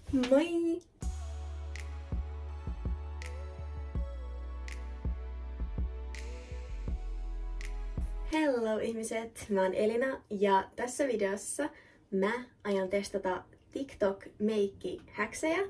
Moi! Hello ihmiset, mä oon Elina ja tässä videossa mä aion testata TikTok-meikki-häksejä.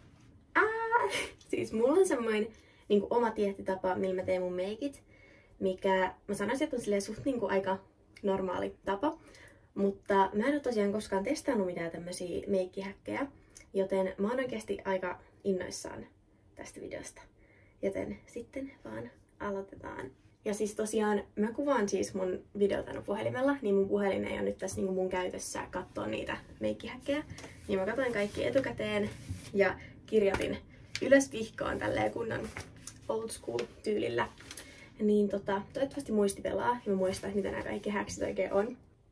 Siis mulla on semmoinen oma tietty tapa, millä mä teen mun meikit, mikä mä sanoisin, että on silleen suht aika normaali tapa. Mutta mä en ole tosiaan koskaan testannut mitään tämmösiä meikkihäkkejä, joten mä oon oikeasti aika innoissaan tästä videosta. Joten sitten vaan aloitetaan. Ja siis tosiaan mä kuvaan siis mun videota puhelimella, niin mun puhelin ei ole nyt tässä mun käytössä katsoa niitä meikkihäkkejä. Niin mä katsoin kaikki etukäteen ja kirjoitin ylös vihkoon tälleen kunnan old school tyylillä. Niin toivottavasti muisti pelaa ja mä muistan, mitä nämä kaikki häksit oikein on.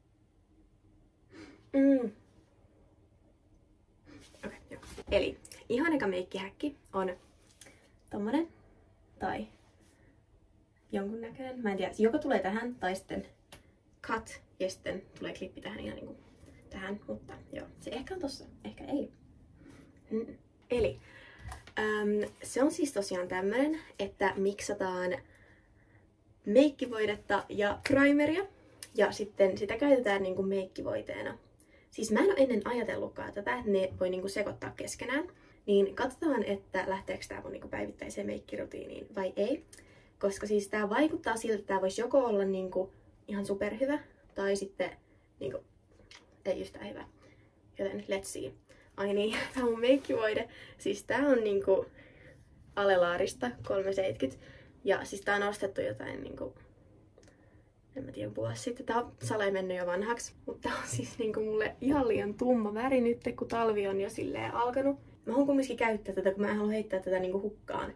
Okay, joo. Eli ihan eka meikkihäkki on tommonen tai jonkun näköinen. Mä en tiedä, joko tulee tähän tai sitten cut ja sitten tulee klippi tähän ihan niinku tähän, mutta joo, se ehkä on tossa, ehkä ei. Eli se on siis tosiaan tämmönen, että miksataan meikkivoidetta ja primeria ja sitten sitä käytetään niinku meikkivoiteena. Siis mä en ole ennen ajatellutkaan tätä, että ne voi niinku sekoittaa keskenään. Niin katsotaan, että lähteekö tää mun niinku päivittäiseen meikkirutiiniin vai ei. Koska siis tää vaikuttaa siltä, että tää voisi joko olla niinku ihan superhyvä tai sitten niinku ei yhtään hyvä. Joten let's see. Ai niin, tää mun meikkivoide. Siis tää on niinku Alelaarista 370. Ja siis tää on ostettu jotain niinku, en mä tiedä, vuosi sitten. Tää on saleen mennyt jo vanhaksi. Mutta tää on siis niinku mulle ihan liian tumma väri nyt, kun talvi on jo silleen alkanut. Mä haluan kumminkin käyttää tätä, kun mä en halua heittää tätä niinku hukkaan.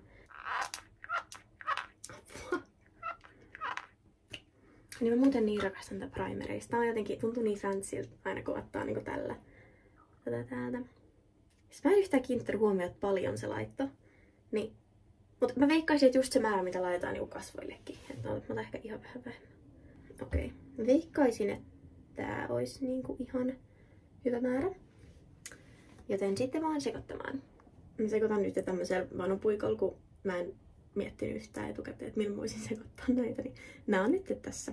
Niin mä muuten niin rakastan tätä primereista. Tää on jotenkin, tuntuu niin fansilta aina kun ottaa niinku tällä tätä täältä. Siis mä en yhtään kiinnittänyt huomioon, että paljon se laitto. Niin. Mut mä veikkaisin, että just se määrä, mitä laitetaan niinku kasvoillekin. Että mä otan ehkä ihan vähän vähemmän. Okei. Mä veikkaisin, että tää olisi niinku ihan hyvä määrä. Joten sitten vaan sekoittamaan. Mä sekoitan nyt tämmöisellä vanupuikolla, kun mä en miettinyt yhtään etukäteen, että millä mä voisin sekoittaa näitä. Niin nää on nyt tässä.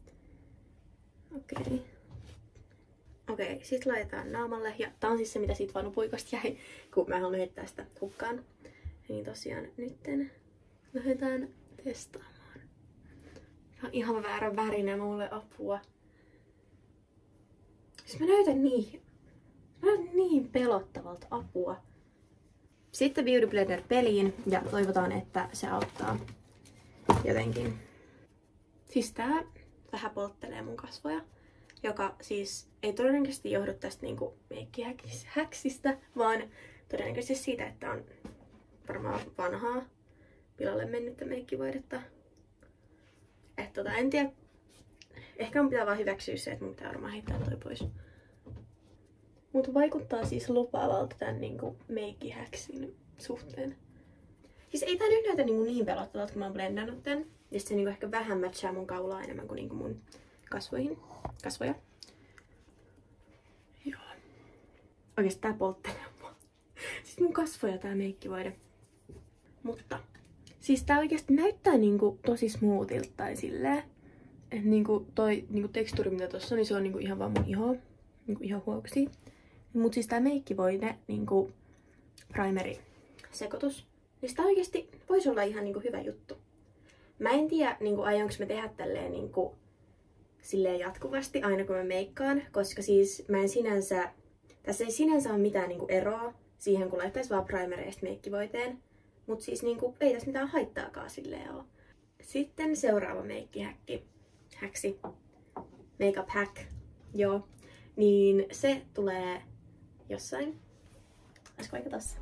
Okei, sit laitetaan naamalle. Ja tää on siis se, mitä siitä vanupuikosta jäi, kun mä haluan heittää sitä hukkaan. Niin tosiaan nytten lähdetään testaamaan. Tää on ihan väärä värinen mulle, apua. Siis mä näytän niin pelottavalta, apua. Sitten Beauty Blender peliin ja toivotaan, että se auttaa jotenkin. Siis tää vähän polttelee mun kasvoja, joka siis ei todennäköisesti johdu tästä niinku meikkihäksistä, vaan todennäköisesti siitä, että on varmaan vanhaa pilalle mennyttä meikkivoidetta. Että en tiedä. Ehkä mun pitää vaan hyväksyä se, että mun pitää varmaan heittää toi pois. Mutta vaikuttaa siis lupaavalta tän niinku meikkihäksin suhteen. Siis ei tää nyt näytä niin pelottavalta, kun mä oon blendannut tän. Ja sit se niinku ehkä vähän matchaa mun kaulaa enemmän kuin niinku mun kasvoja. Joo. Oikeesti tää polttelee mua. Siis mun kasvoja tää meikkivoide. Mutta siis tää oikeesti näyttää niinku tosi smoothilta tai silleen. Et niinku toi niinku tekstuuri mitä tossa on, niin se on niinku ihan vaan mun ihoa. Niinku ihohuouksia. Mut siis tää meikkivoide niinku primeri sekoitus. Niin tää oikeesti voisi olla ihan niinku hyvä juttu. Mä en tiedä niinku aionko mä tehdä tälleen niinku silleen jatkuvasti aina kun mä meikkaan, koska siis mä en tässä ei sinänsä ole mitään niinku eroa siihen kun laittaisi vaan primereista meikkivoiteen. Mut siis niinku ei tässä mitään haittaakaan silleen oo. Sitten seuraava meikkihäkki. Makeup hack. Joo. Niin se tulee jossain. Olisiko vaikka tossa?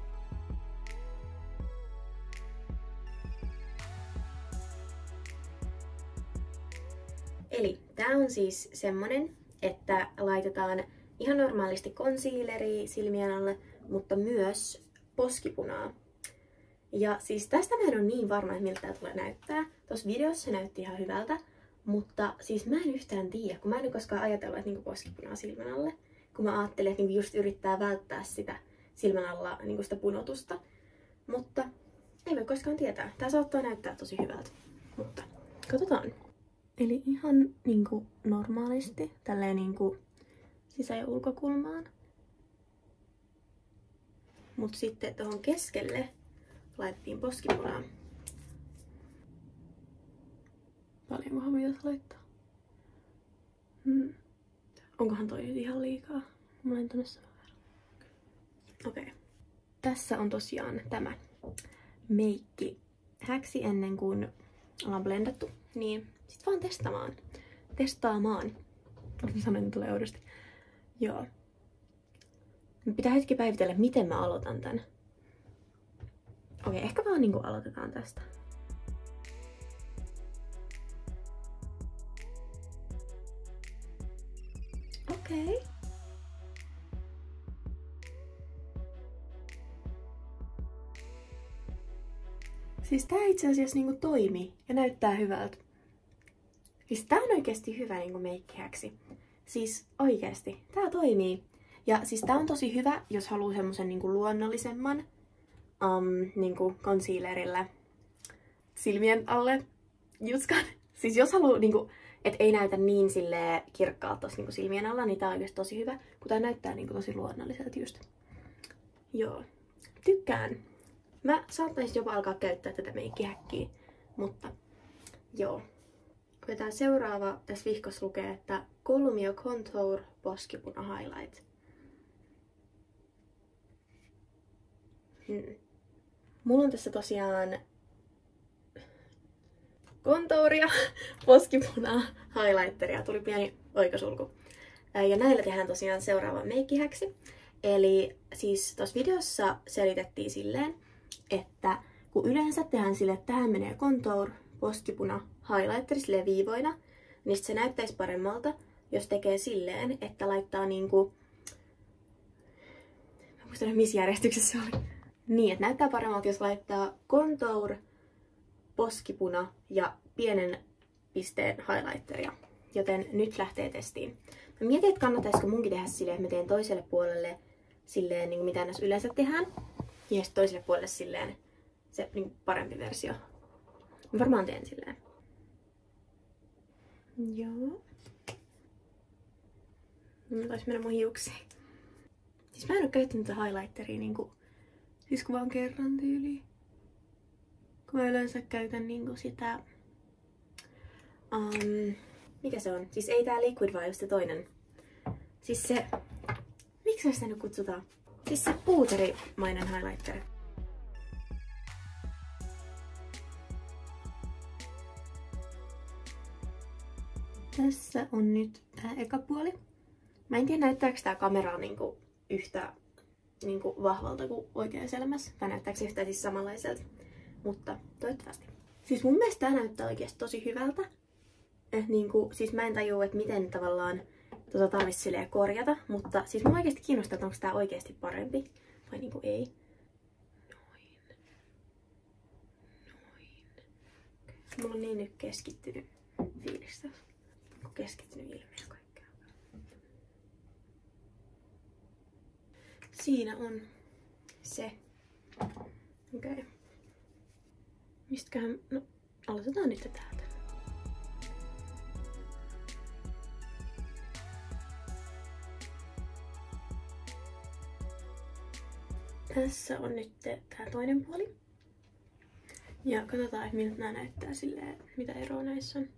Eli tää on siis semmonen, että laitetaan ihan normaalisti concealeria silmien alle, mutta myös poskipunaa. Ja siis tästä mä en ole niin varma, että miltä tää tulee näyttää. Tuossa videossa se näytti ihan hyvältä, mutta siis mä en yhtään tiedä, kun mä en koskaan ajatellut, että niinku poskipunaa silmän alle. Kun mä ajattelin, että niinku just yrittää välttää sitä silmän alla niinku sitä punotusta. Mutta ei voi koskaan tietää. Tää saattaa näyttää tosi hyvältä. Mutta katsotaan. Eli ihan niinku normaalisti, tälleen niinku sisä- ja ulkokulmaan. Mut sitten tuohon keskelle laitettiin poskipunaa. Paljonkohan mitä laittaa? Onkohan toi nyt ihan liikaa? Mä laitan tonne saman verran. Okei. Tässä on tosiaan tämä meikki häksi ennen kuin ollaan blendattu. Niin sit vaan testaamaan. Mä sanoin, että tulee oudosti. Joo. Pitää hetki päivitellä, miten mä aloitan tän. Okei, ehkä vaan niinku aloitetaan tästä. Okei. Siis tää itse asiassa niinku toimii ja näyttää hyvältä. Siis tää on oikeesti hyvä niinku meikkihäksi. Siis oikeesti, tää toimii. Ja siis tää on tosi hyvä, jos haluaa semmosen niinku luonnollisemman niinku concealerilla silmien alle juskan. Siis jos haluaa niinku, et ei näytä niin silleen kirkkaalta tossa niinku silmien alla, niin tää on oikeesti tosi hyvä, kun tää näyttää niinku tosi luonnolliselta just. Joo, tykkään. Mä saattaisin jopa alkaa käyttää tätä meikkihäkkiä, mutta joo. Tää seuraava tässä vihkossa lukee, että Kolmio Contour Poskipuna Highlight. Mulla on tässä tosiaan kontouria, poskipunaa, highlighteria. Tuli pieni oikosulku. Ja näillä tehdään tosiaan seuraava meikkihäksi. Eli siis tuossa videossa selitettiin silleen, että kun yleensä tehdään silleen, että tähän menee contour, poskipuna, highlighteri silleen viivoina, niin se näyttäisi paremmalta, jos tekee silleen, että laittaa niinku... Mä muistan, missä järjestyksessä se oli. Niin, että näyttää paremmalta, jos laittaa contour, poskipuna ja pienen pisteen highlighteria. Joten nyt lähtee testiin. Mä mietin, että kannattaisiko munkin tehdä silleen, että mä teen toiselle puolelle silleen, niin kuin mitä näissä yleensä tehdään. Ja sitten toiselle puolelle silleen se niin parempi versio. Mä varmaan teen silleen. Joo. Nyt taisi mennä mun hiuksiin. Siis mä en oo käyttänyt tätä highlighteria niinku... Siis kun vaan kerran tyyliin. Kun mä yleensä käytän niinku sitä... mikä se on? Siis ei tää liquid vaan just se toinen. Siis se... Miksi sitä nyt kutsutaan? Siis se puuterimainen highlighter. Tässä on nyt tää eka puoli. Mä en tiedä näyttääkö tää kameraa niinku yhtä niinku vahvalta kuin oikeassa elämässä. Tai näyttääkö se yhtään siis samanlaiselta. Mutta toivottavasti. Siis mun mielestä tää näyttää oikeesti tosi hyvältä. Niinku, siis mä en tajua, että miten tavallaan tarvitsisi silleen korjata. Mutta siis mua oikeesti kiinnostaa, että onko tää oikeesti parempi. Vai niinku ei. Noin. Mulla on niin nyt keskittynyt fiilistä. Keskittynyt ilmiö kaikkea. Siinä on se. Okei. Okay. Mistäköhän... No, aloitetaan nyt täältä. Tässä on nyt tää toinen puoli. Ja katsotaan, että miltä nää näyttää silleen, mitä eroa näissä on.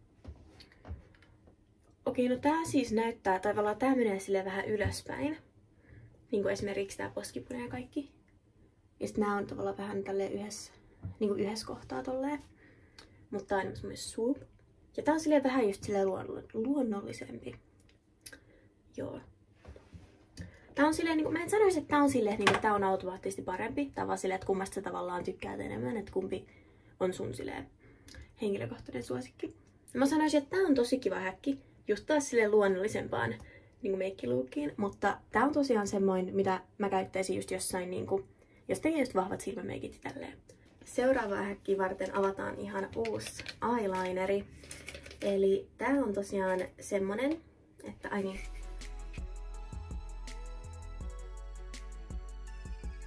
Okei, no tää siis näyttää, tai tavallaan tää menee silleen vähän ylöspäin. Niinku esimerkiksi tää poskipuna ja kaikki. Ja sit nää on tavallaan vähän tälleen yhdessä kohtaa tolleen. Mutta tää on semmoinen swoop. Ja tää on silleen vähän just silleen luonnollisempi. Joo. Tää on silleen, niinku, mä en sanoisi, että tää on silleen, että tää on automaattisesti parempi. Tää on vaan silleen, että kummasta sä tavallaan tykkäät enemmän, että kumpi on sun silleen henkilökohtainen suosikki. Ja mä sanoisin, että tää on tosi kiva häkki. Just taas silleen luonnollisempaan niinku meikkiluukkiin. Mutta tää on tosiaan semmoinen, mitä mä käyttäisin just jossain niinku, jos tekee just vahvat silmämeikit tälleen. Seuraavaa häkkiä varten avataan ihan uusi eyelineri. Eli tää on tosiaan semmonen, että ai niin.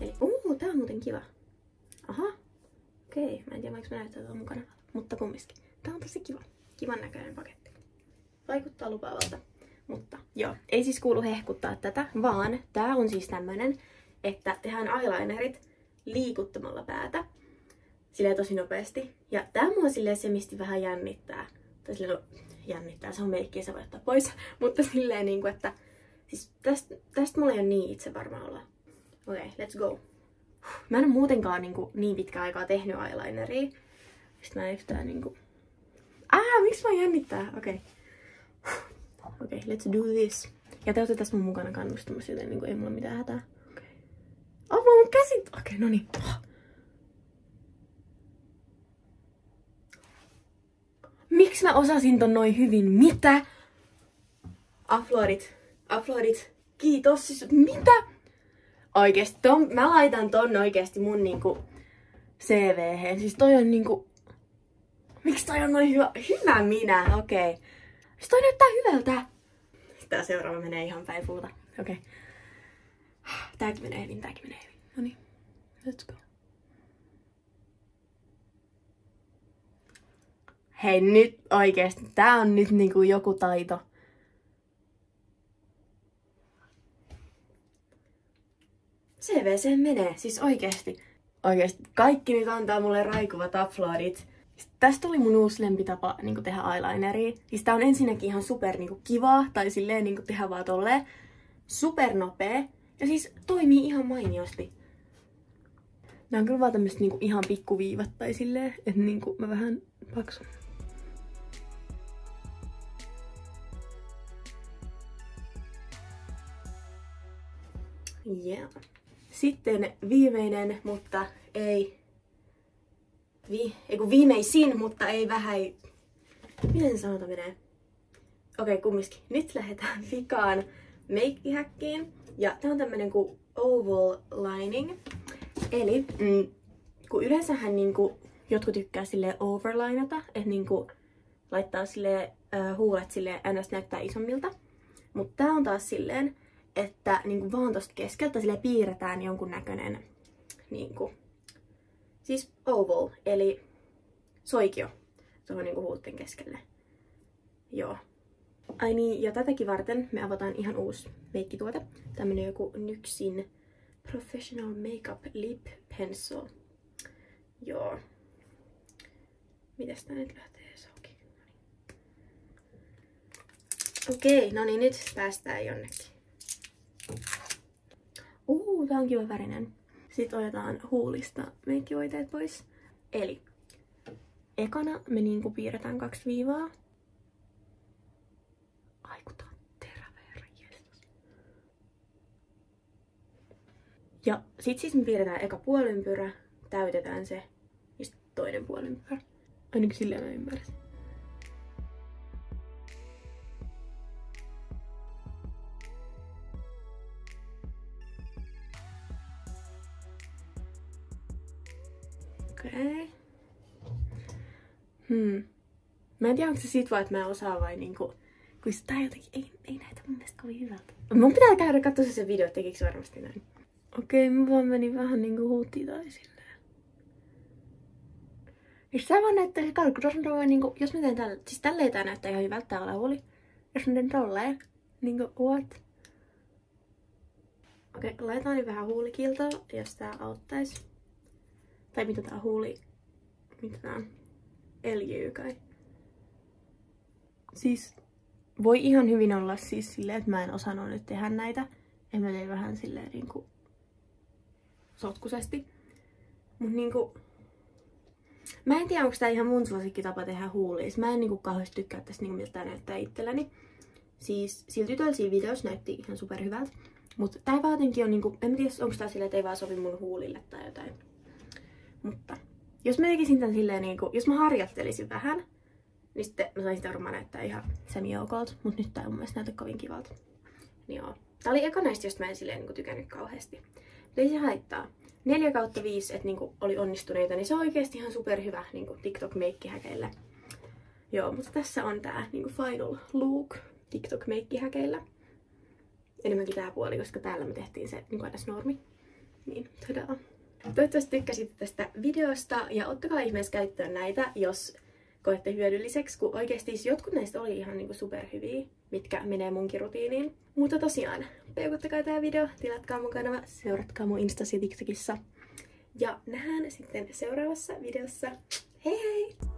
Eli, tää on muuten kiva. Aha. Okei, mä en tiedä, vaikka mä näyttää tuolla mukana. Mutta kumminkin. Tää on tosi kiva. Kivan näköinen paketti. Vaikuttaa lupaavalta. Mutta joo, ei siis kuulu hehkuttaa tätä, vaan tää on siis tämmönen, että tehdään eyelinerit liikuttamalla päätä. Silleen tosi nopeasti. Ja tää mua silleen semisti vähän jännittää. Tai silleen, no, jännittää, se on meikkiä, se voi ottaa pois. Mutta silleen niinku, että siis tästä mulla ei ole niin itse varma olla. Okei, let's go. Mä en ole muutenkaan niin pitkä aikaa tehnyt eyelineria. Sitten mä yhtään niinku... miksi mä jännittää? Okei, let's do this. Ja te olette tässä mun mukana kannustamassa, joten niinku ei mulla mitään hätää. Okei. Mun käsit! Okei, no niin. Miksi mä osasin ton noin hyvin? Mitä? Uploadit. Kiitos. Siis, mitä? Oikeesti, mä laitan ton oikeesti mun niinku CV:hen. Siis toi on niinku... Miksi toi on noin hyvä? Hyvä minä, okei. Siis toi näyttää hyvältä. Tää seuraava menee ihan päin puuta. Okei. Tääkin menee hyvin. Noniin, let's go. Hei nyt oikeesti, tää on nyt niinku joku taito. CVC menee, siis oikeesti. Oikeesti, kaikki nyt antaa mulle raikuvat uploadit. Tästä tuli mun uusi lempitapa niinku tehdä eyelineria. Siis tää on ensinnäkin ihan super niinku kivaa, tai silleen niinku tehdä vaan tolleen. Super nopea. Ja siis toimii ihan mainiosti. Nää on kyllä vaan tämmöset niinku ihan pikkuviivat tai silleen, että niinku mä vähän paksun. Yeah. Sitten viimeinen, mutta ei... viimeisin, mutta ei vähän... Miten sanota menee? Okei, kumminkin. Nyt lähdetään vikaan meikkihäkkiin. Ja tää on tämmönen kuin oval lining. Eli kun yleensähän niinku jotkut tykkää silleen overlinata, että niinku laittaa silleen huulet silleen ns näyttää isommilta. Mutta tää on taas silleen, että niinku vaan tosta keskeltä silleen piirretään jonkun näköinen niinku, siis oval, eli soikio tuohon niinku huulten keskelle. Joo. Ai niin, ja tätäkin varten me avataan ihan uusi meikkituote. Tämmönen joku NYXin Professional Makeup Lip Pencil. Joo. Mitäs tää nyt lähtee auki? Okei, no niin, nyt päästään jonnekin. Tää on kiva värinen. Sitten otetaan huulista meikkivoiteet pois. Eli ekana me niinku piirretään 2 viivaa. Ai kun tää on terävä, herra jestas. Ja sit siis me piirretään eka puolympyrä, täytetään se, ja sit toinen puolympyrä. Ainakin silleen mä ymmärsin. Okei. Mä en tiedä, onko se sit vaan, että mä en osaa vai niinku... Kun tää jotenkin ei näytä mun mielestä kovin hyvältä. Mun pitää käydä katsoa se video, että tekikö varmasti näin. Okei, mä vaan menin vähän niinku huutiin tai silleen. Siis tää vaan näyttää se kalkku. Tuossa on tolleen niinku... Jos mä teen tällä... Siis tälleen tää näyttää ihan hyvältä tää alahuuli. Jos mä teen tolleen. Niinku what? Okei, laitetaan nyt vähän huulikiltoa, jos tää auttais. Tai mitä tää huuli... Mitä tää on? Öljyy kai. Siis voi ihan hyvin olla siis silleen, että mä en osannut nyt tehdä näitä. Ja mä tein vähän silleen niinku sotkusesti. Mut niinku... Mä en tiedä, onko tää ihan mun suosikkitapa tehdä huulia. Mä en niinku kauheasti tykkää tästä niinku miltä tää näyttää itselläni. Siis sillä tytöllä siinä videossa näytti ihan superhyvältä. Mut tää vaan jotenkin on niinku... En tiedä, onko tää silleen, että ei vaan sovi mun huulille tai jotain. Mutta jos mä tekisin tän silleen niinku... Jos mä harjoittelisin vähän, niin sitten mä saisin varmaan näyttää ihan semi-okolta. Mut nyt tää ei mun mielestä näytä kovin kivalta. Niin joo. Tää oli eka näistä, josta mä en silleen niinku tykännyt kauheasti. Ei se haittaa. 4/5, että niinku oli onnistuneita, niin se on oikeesti ihan superhyvä niinku TikTok-meikkihäkeillä. Joo, mutta tässä on tää niinku final look TikTok-meikkihäkeillä. Enemmänkin tää puoli, koska täällä me tehtiin se niinku aina normi. Niin, tadaa. Toivottavasti tykkäsitte tästä videosta ja ottakaa ihmeessä käyttöön näitä, jos koette hyödylliseksi, kun oikeasti jotkut näistä oli ihan niinku superhyviä, mitkä menee munkin rutiiniin. Mutta tosiaan, peukuttakaa tää video, tilatkaa mun kanava, seuratkaa mun Instassa ja TikTokissa. Ja nähdään sitten seuraavassa videossa. Hei hei!